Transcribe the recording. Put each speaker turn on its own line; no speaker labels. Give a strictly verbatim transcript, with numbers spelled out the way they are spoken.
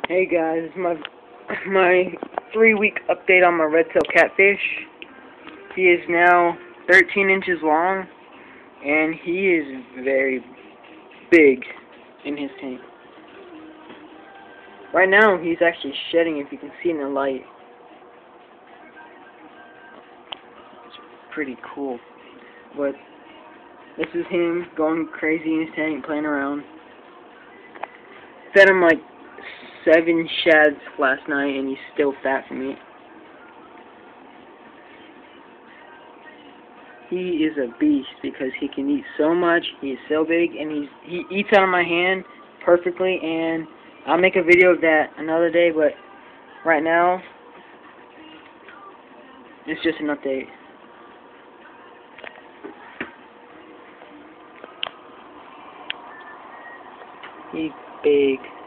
Hey guys, it's my my three week update on my Redtail catfish. He is now thirteen inches long, and he is very big in his tank. Right now, he's actually shedding, if you can see in the light. It's pretty cool. But this is him going crazy in his tank, playing around. Fed him like seven shads last night, and he's still fat for me. He is a beast because he can eat so much. He is so big, and he's he eats out of my hand perfectly. And I'll make a video of that another day. But right now, it's just an update. He's big.